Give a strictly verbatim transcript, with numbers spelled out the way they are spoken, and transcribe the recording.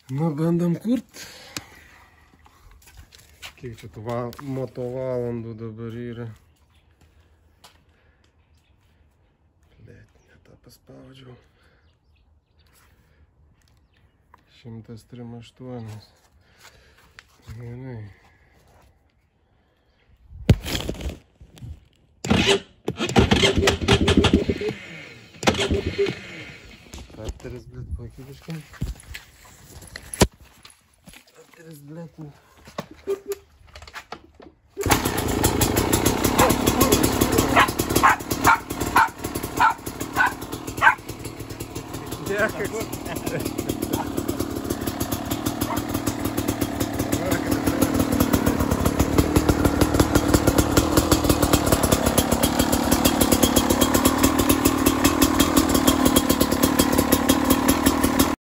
Nu, bandom kurt. Kiek čia tų val... moto valandų dabar yra. Blet, ne tą paspaudžiau. šimtas trim aštuoni. Gerai. Starteris, blet, pakybiškai. Starteris, blet. Dėkui.